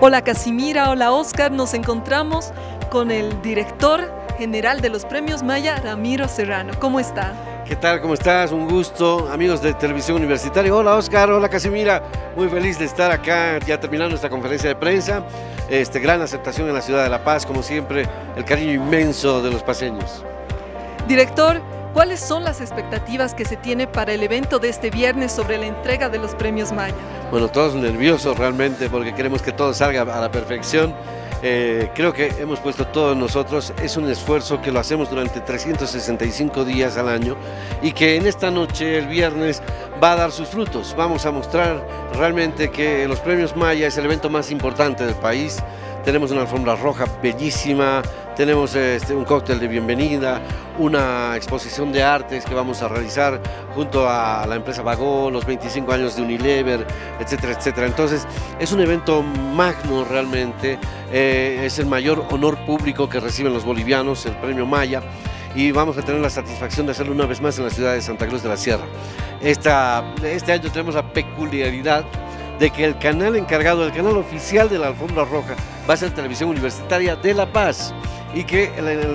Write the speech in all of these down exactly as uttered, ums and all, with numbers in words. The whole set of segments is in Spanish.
Hola Casimira, hola Oscar, nos encontramos con el director general de los Premios Maya, Ramiro Serrano. ¿Cómo está? ¿Qué tal? ¿Cómo estás? Un gusto, amigos de Televisión Universitaria. Hola Oscar, hola Casimira. Muy feliz de estar acá, ya terminando esta conferencia de prensa. Este, gran aceptación en la ciudad de La Paz, como siempre, el cariño inmenso de los paceños. Director, ¿cuáles son las expectativas que se tiene para el evento de este viernes sobre la entrega de los Premios Maya? Bueno, todos nerviosos realmente porque queremos que todo salga a la perfección. Eh, creo que hemos puesto todo en nosotros, es un esfuerzo que lo hacemos durante trescientos sesenta y cinco días al año y que en esta noche, el viernes, va a dar sus frutos. Vamos a mostrar realmente que los Premios Maya es el evento más importante del país. Tenemos una alfombra roja bellísima, tenemos este, un cóctel de bienvenida, una exposición de artes que vamos a realizar junto a la empresa Bagó, los veinticinco años de Unilever, etcétera, etcétera. Entonces, es un evento magno realmente, eh, es el mayor honor público que reciben los bolivianos, el Premio Maya, y vamos a tener la satisfacción de hacerlo una vez más en la ciudad de Santa Cruz de la Sierra. Esta, este año tenemos la peculiaridad de que el canal encargado, el canal oficial de la alfombra roja, va a ser Televisión Universitaria de La Paz, y que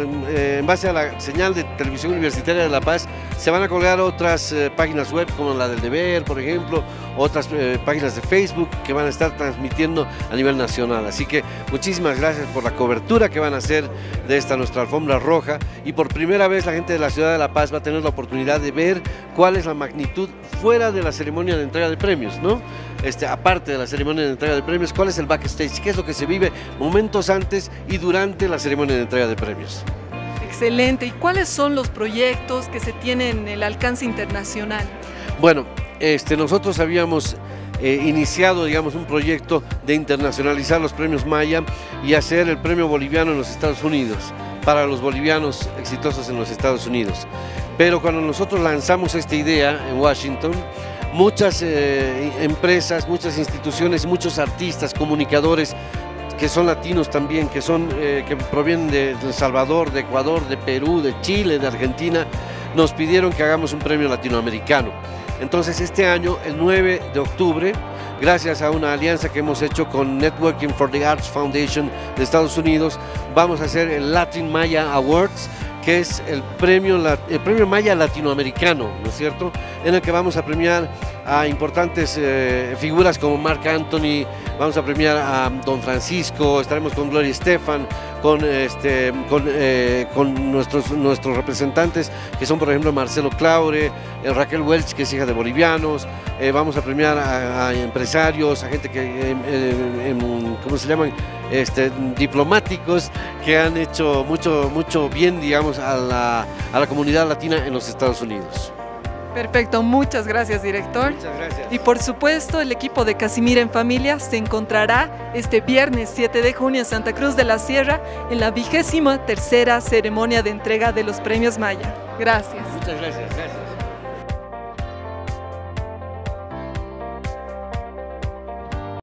en base a la señal de Televisión Universitaria de La Paz se van a colgar otras eh, páginas web como la del Deber, por ejemplo, otras eh, páginas de Facebook que van a estar transmitiendo a nivel nacional. Así que muchísimas gracias por la cobertura que van a hacer de esta nuestra alfombra roja, y por primera vez la gente de la ciudad de La Paz va a tener la oportunidad de ver cuál es la magnitud fuera de la ceremonia de entrega de premios, ¿no? Este, aparte de la ceremonia de entrega de premios, cuál es el backstage, qué es lo que se vive momentos antes y durante la ceremonia de entrega de premios. Excelente. ¿Y cuáles son los proyectos que se tienen en el alcance internacional? Bueno, este, nosotros habíamos eh, iniciado, digamos, un proyecto de internacionalizar los Premios Maya y hacer el premio boliviano en los Estados Unidos, para los bolivianos exitosos en los Estados Unidos. Pero cuando nosotros lanzamos esta idea en Washington, muchas eh, empresas, muchas instituciones, muchos artistas, comunicadores que son latinos también, que, son, eh, que provienen de, de El Salvador, de Ecuador, de Perú, de Chile, de Argentina, nos pidieron que hagamos un premio latinoamericano. Entonces este año, el nueve de octubre, gracias a una alianza que hemos hecho con Networking for the Arts Foundation de Estados Unidos, vamos a hacer el Latin Maya Awards, que es el premio, el premio Maya latinoamericano, ¿no es cierto?, en el que vamos a premiar a importantes eh, figuras como Marc Anthony, vamos a premiar a Don Francisco, estaremos con Gloria Estefan, con, este, con, eh, con nuestros, nuestros representantes, que son por ejemplo Marcelo Claure, eh, Raquel Welch, que es hija de bolivianos, eh, vamos a premiar a, a empresarios, a gente que, eh, eh, ¿cómo se llaman?, Este, diplomáticos que han hecho mucho, mucho bien, digamos, a la, a la comunidad latina en los Estados Unidos. Perfecto, muchas gracias, director. Muchas gracias. Y por supuesto, el equipo de Casimira en Familia se encontrará este viernes siete de junio en Santa Cruz de la Sierra en la vigésima tercera ceremonia de entrega de los Premios Maya. Gracias. Muchas gracias, gracias.